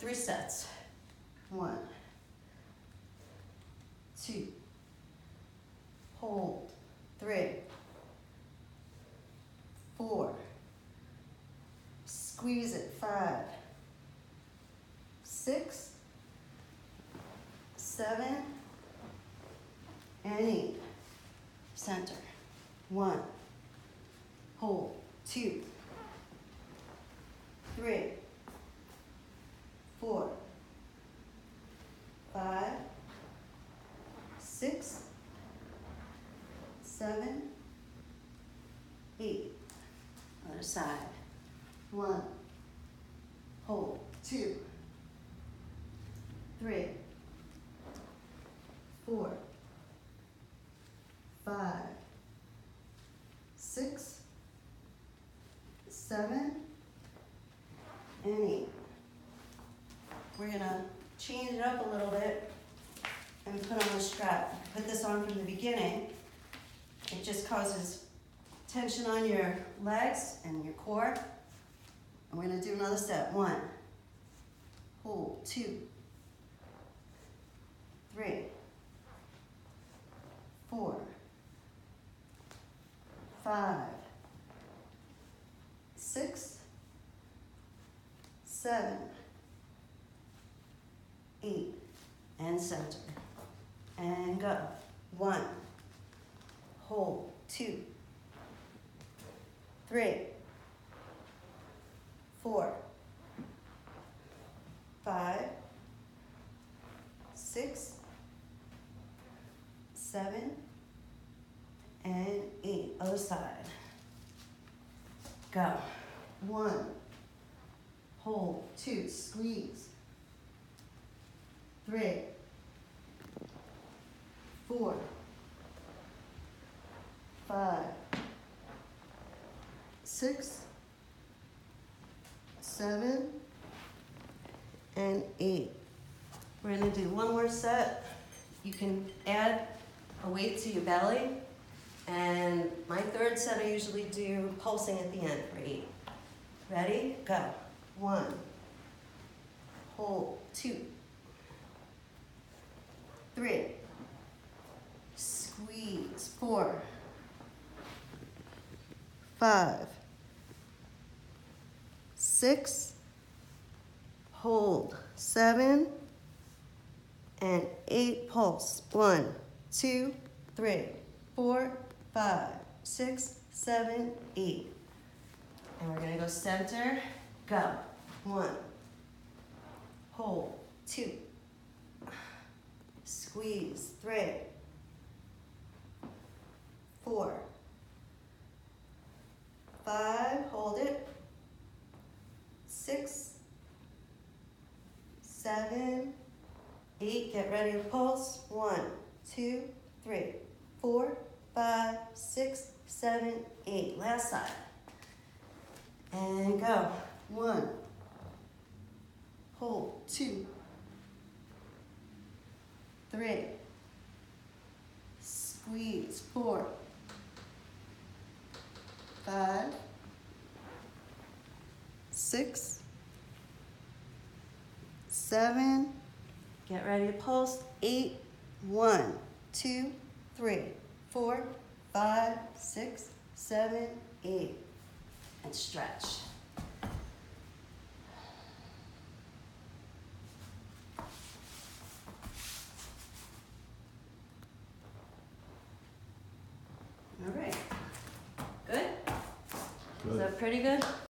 3 sets. 1, 2, hold, 3, 4, squeeze it, 5, 6, 7, and 8. Center. 1, hold, 2, 3, 4, 5, 6, 7, 8. Other side. 1, hold, 2, 3, 4, 5, 6, 7, and 8. We're gonna change it up a little bit and put on the strap. Put this on from the beginning. It just causes tension on your legs and your core. And we're gonna do another step. 1, hold, 2, 3, 4, 5, 6, 7, 8, and center. And go. 1, hold, 2, 3, 4, 5, 6, 7, and 8. Other side. Go. 1, hold, 2, squeeze. 3, 4, 5, 6, 7, and 8. We're going to do one more set. You can add a weight to your belly. And my third set I usually do pulsing at the end for 8. Ready? Go. 1, hold, 2, 3, squeeze, 4, 5, 6, hold, 7, and 8, pulse. 1, 2, 3, 4, 5, 6, 7, 8. And we're gonna go center, go. 1, hold, 2, squeeze, 3, 4, 5, hold it, 6, 7, 8, get ready to pulse. 1, 2, 3, 4, 5, 6, 7, 8. Last side. And go. 1, hold, 2, 3, squeeze, 4, 5, 6, 7, get ready to pulse, 8, 1, 2, 3, 4, 5, 6, 7, 8, and stretch. All right, good? Is that pretty good?